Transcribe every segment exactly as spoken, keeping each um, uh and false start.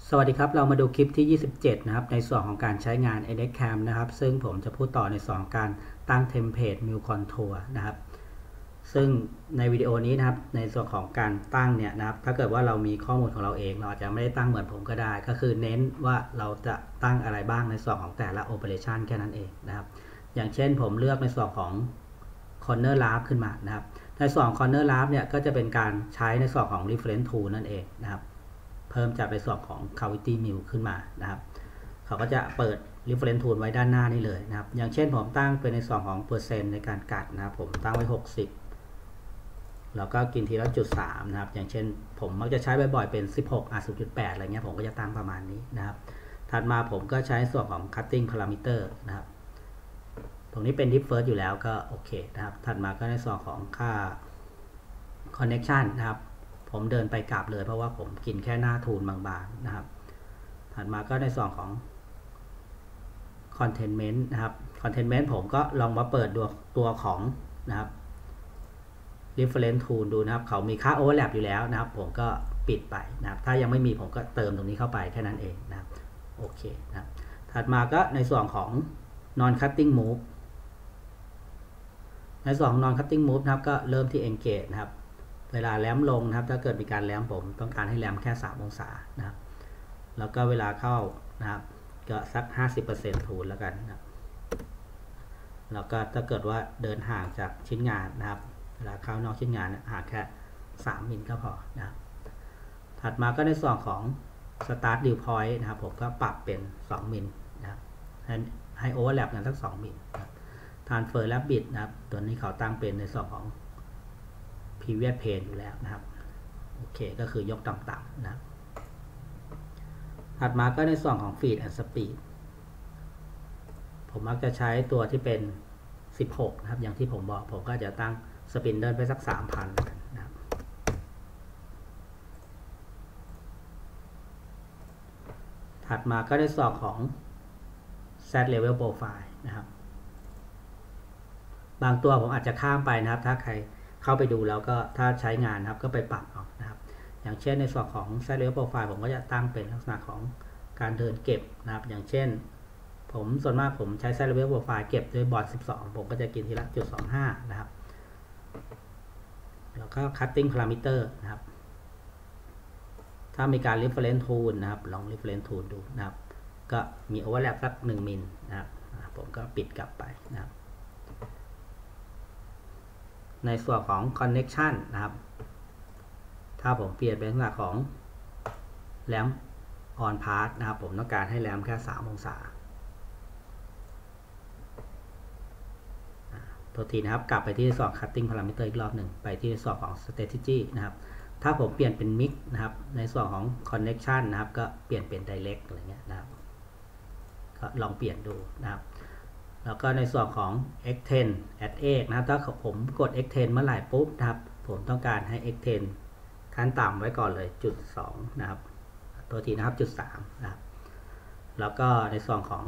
สวัสดีครับเรามาดูคลิปที่ยี่สิบเจ็ดนะครับในส่วนของการใช้งาน เอ็น เอ็กซ์ Cam นะครับซึ่งผมจะพูดต่อในส่วนของการตั้งเทมเพลต Mule Contour นะครับซึ่งในวิดีโอนี้นะครับในส่วนของการตั้งเนี่ยนะครับถ้าเกิดว่าเรามีข้อมูลของเราเองเราอาจจะไม่ได้ตั้งเหมือนผมก็ได้ก็คือเน้นว่าเราจะตั้งอะไรบ้างในส่วนของแต่ละ Operation แค่นั้นเองนะครับอย่างเช่นผมเลือกในส่วนของ Corner Lab ขึ้นมานะครับในส่วนของ Corner Lab เนี่ยก็จะเป็นการใช้ในส่วนของ Reference Tool นั่นเองนะครับเพิ่มจากในส่วนของ Cavity Mill ขึ้นมานะครับเขาก็จะเปิด Reference Tool ไว้ด้านหน้านี่เลยนะครับอย่างเช่นผมตั้งเป็นในส่วนของเปอร์เซ็นต์ในการกัดนะครับผมตั้งไว้หกสิบแล้วก็กินทีละจุดสามนะครับอย่างเช่นผมมักจะใช้บ่อยๆเป็นสิบหก อ่ะ ศูนย์จุดแปด อะไรเงี้ยผมก็จะตั้งประมาณนี้นะครับถัดมาผมก็ใช้ส่วนของ cutting parameter นะครับตรงนี้เป็น deep first อยู่แล้วก็โอเคนะครับถัดมาก็ในส่วนของค่า connection นะครับผมเดินไปกลับเลยเพราะว่าผมกินแค่หน้าทูลบางๆนะครับถัดมาก็ในส่วนของ containment นะครับ containment ผมก็ลองมาเปิดดูตัวของนะครับ reference tool ดูนะครับเขามีค่า overlap อยู่แล้วนะครับผมก็ปิดไปนะครับถ้ายังไม่มีผมก็เติมตรงนี้เข้าไปแค่นั้นเองนะครับโอเคนะครับถัดมาก็ในส่วนของ non cutting move ในส่วนของ non cutting move นะครับก็เริ่มที่ engage นะครับเวลาแรมลงนะครับถ้าเกิดมีการแรมผมต้องการให้แรมแค่สามองศานะครับแล้วก็เวลาเข้านะครับก็สัก ห้าสิบเปอร์เซ็นต์ ทูลแล้วกันนะครับแล้วก็ถ้าเกิดว่าเดินห่างจากชิ้นงานนะครับเวลาเข้านอกชิ้นงานห่างแค่สามมิลก็พอนะครับถัดมาก็ในส่วนของ start dew point นะครับผมก็ปรับเป็นสองมิลนะครับให้ให้ overlap กันสักสองมิลนะครับ transfer และ bit นะครับตัวนี้เขาตั้งเป็นในส่วนของ previous pane อยู่แล้วนะครับโอเคก็คือยกต่ำๆนะครับถัดมาก็ในส่วนของ feed and speed ผมมักจะใช้ตัวที่เป็นสิบหกนะครับอย่างที่ผมบอกผมก็จะตั้งสปินเดิลไปสัก สามพัน นะครับถัดมาก็ในส่วนของ set level profile นะครับบางตัวผมอาจจะข้ามไปนะครับถ้าใครเข้าไปดูแล้วก็ถ้าใช้งานนะครับก็ไปปรับเอานะครับอย่างเช่นในส่วนของ set level profile ผมก็จะตั้งเป็นลักษณะของการเดินเก็บนะครับอย่างเช่นผมส่วนมากผมใช้ set level profile เก็บด้วยบอร์ดสิบสองผมก็จะกินทีละ จุดสองห้า นะครับแล้วก็ cutting parameter นะครับถ้ามีการ reference tool นะครับลอง reference tool ดูนะครับก็มี overlap สักหนึ่งมิลนะครับผมก็ปิดกลับไปนะครับในส่วนของ connection นะครับถ้าผมเปลี่ยนเป็นลักษณะของ lamp on path นะครับผมต้องการให้แรมแค่สามองศาตัวทีนะครับกลับไปที่ส่วน cutting parameter อีกรอบหนึ่งไปที่ส่วนของ strategy นะครับถ้าผมเปลี่ยนเป็น mix นะครับในส่วนของ connection นะครับก็เปลี่ยนเป็น direct อะไรเงี้ยนะครับก็ลองเปลี่ยนดูนะครับแล้วก็ในส่วนของ เอ็กซ์ เท็น add egg นะครับถ้าผมกด เอ็กซ์ เท็น เมื่อไหร่ปุ๊บนะครับผมต้องการให้ เอ็กซ์ เท็น ขั้นต่ำไว้ก่อนเลยจุดสองนะครับตัวทีนะครับจุดสามนะครับแล้วก็ในส่วนของ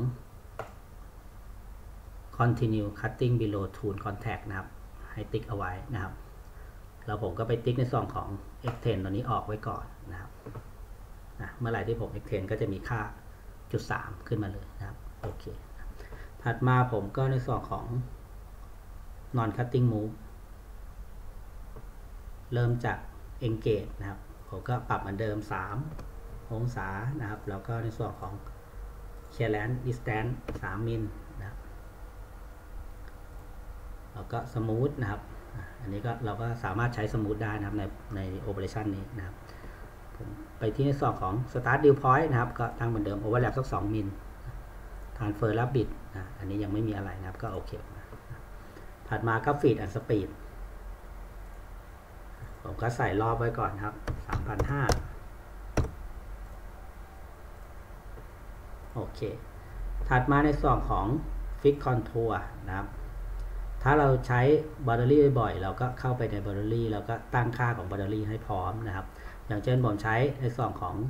continue cutting below tool contact นะครับให้ติ๊กเอาไว้นะครับแล้วผมก็ไปติ๊กในส่วนของ เอ็กซ์ เท็น ตัวนี้ออกไว้ก่อนนะครับนะเมื่อไหร่ที่ผม เอ็กซ์ เท็น ก็จะมีค่าจุดสามขึ้นมาเลยนะครับโอเคถัดมาผมก็ในส่วนของ non cutting move เริ่มจาก engage นะครับผมก็ปรับเหมือนเดิมสามองศานะครับแล้วก็ในส่วนของ clearance distance สามมิลนะครับแล้วก็ smooth นะครับอันนี้ก็เราก็สามารถใช้ smooth ได้นะครับในใน operation นี้นะครับผมไปที่ในส่วนของ start dew point นะครับก็ตั้งเหมือนเดิม overlap สักสองมิลtransfer และ bit นะอันนี้ยังไม่มีอะไรนะครับก็โอเคถัดมาก็ feed and speed ผมก็ใส่รอบไว้ก่อนครับ สามพันห้าร้อย โอเคถัดมาในส่วนของ fix contour นะครับถ้าเราใช้ boundary บ่อยๆเราก็เข้าไปใน boundary แล้วก็ตั้งค่าของ boundary ให้พร้อมนะครับอย่างเช่นผมใช้ในส่วนของ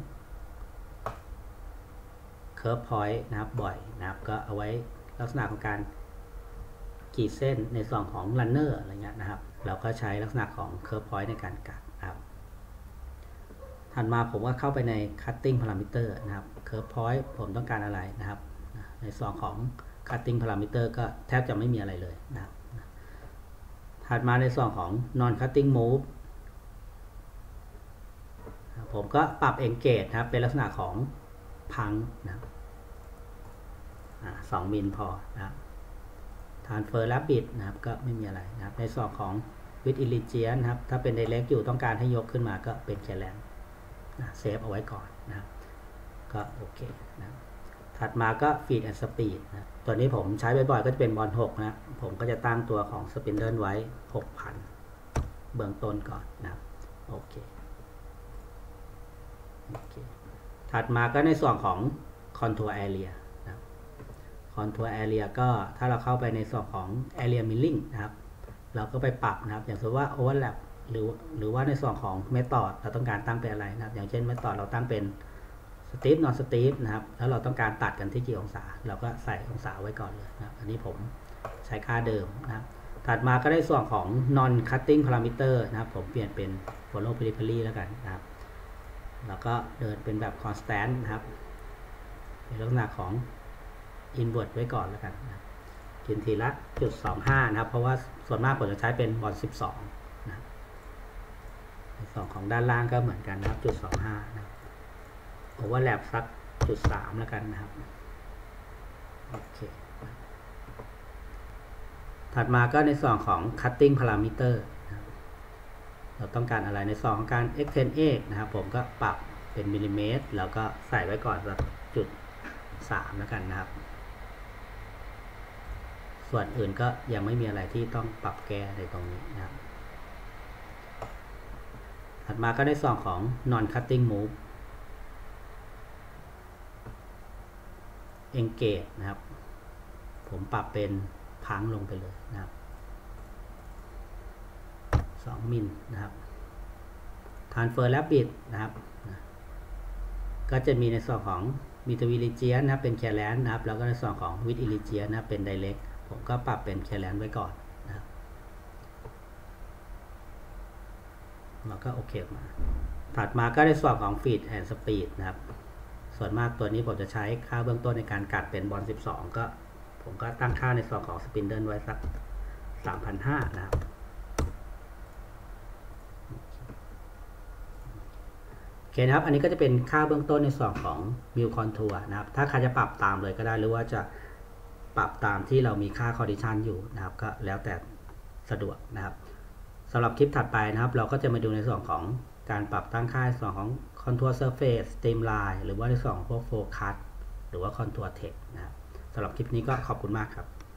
curve point นะครับบ่อยนะครับก็เอาไว้ลักษณะของการขีดเส้นในส่วนของ runner อะไรเงี้ยนะครับเราก็ใช้ลักษณะของ curve point ในการกัดนะครับถัดมาผมก็เข้าไปใน cutting parameter นะครับ curve point ผมต้องการอะไรนะครับในส่วนของ cutting parameter ก็แทบจะไม่มีอะไรเลยนะครับถัดมาในส่วนของ non cutting move ผมก็ปรับ engage นะครับเป็นลักษณะของพังนะครับสองมิลพอนะครับ transfer rapid นะครับก็ไม่มีอะไรนะครับในส่วนของ with illusion นะครับถ้าเป็น direct อยู่ต้องการให้ยกขึ้นมาก็เป็น clearance นะเซฟเอาไว้ก่อนนะครับก็โอเคนะถัดมาก็ feed and speed นะตัวนี้ผมใช้บ่อยๆก็จะเป็นบอลหกนะผมก็จะตั้งตัวของ spindle ไว้ หกพัน เบื้องต้นก่อนนะครับโอเคโอเคถัดมาก็ในส่วนของ contour area นะ contour area ก็ถ้าเราเข้าไปในส่วนของ area milling นะครับเราก็ไปปรับนะครับอย่างเช่นว่า overlap หรือหรือว่าในส่วนของ method เราต้องการตั้งเป็นอะไรนะครับอย่างเช่น method เราตั้งเป็น steep non steep นะครับแล้วเราต้องการตัดกันที่กี่องศาเราก็ใส่องศาไว้ก่อนเลยนะครับอันนี้ผมใช้ค่าเดิมนะครับถัดมาก็ได้ส่วนของ non cutting parameter นะครับผมเปลี่ยนเป็น follow periphery แล้วกันนะครับแล้วก็เดินเป็นแบบ constant นะครับในลักษณะของ invert ไว้ก่อนแล้วกันนะกินทีละ จุดสองห้า นะครับเพราะว่าส่วนมากผมจะใช้เป็นบอลสิบสองนะครับในส่วนของด้านล่างก็เหมือนกันนะครับ จุดสองห้า นะครับผมว่าแลบสัก จุดสาม แล้วกันนะครับโอเคถัดมาก็ในส่วนของ cutting parameter นะครับเราต้องการอะไรในส่วนของการ extend edge นะครับผมก็ปรับเป็นมิลลิเมตรแล้วก็ใส่ไว้ก่อนสัก จุดสาม แล้วกันนะครับส่วนอื่นก็ยังไม่มีอะไรที่ต้องปรับแก้ในตรงนี้นะครับถัดมาก็ในส่วนของ non cutting move engage นะครับผมปรับเป็นพังลงไปเลยนะครับสองมิลนะครับ transfer rapid นะครับก็จะมีในส่วนของ between illusion นะครับเป็น clearance นะครับแล้วก็ในส่วนของ with illusion นะครับเป็น direct ผมก็ปรับเป็น clearance ไว้ก่อนนะครับแล้วก็โอเคมาถัดมาก็ในส่วนของ feed and speed นะครับส่วนมากตัวนี้ผมจะใช้ค่าเบื้องต้นในการกัดเป็นบอลสิบสองก็ผมก็ตั้งค่าในส่วนของ spindle ไว้สัก สามพันห้าร้อย นะครับโอเคนะครับอันนี้ก็จะเป็นค่าเบื้องต้นในส่วนของ Mill Contour นะครับถ้าใครจะปรับตามเลยก็ได้หรือว่าจะปรับตามที่เรามีค่า condition อยู่นะครับก็แล้วแต่สะดวกนะครับสำหรับคลิปถัดไปนะครับเราก็จะมาดูในส่วนของการปรับตั้งค่าในส่วนของ contour surface streamline หรือว่าในส่วนของพวก focus หรือว่า contour text นะครับสำหรับคลิปนี้ก็ขอบคุณมากครับ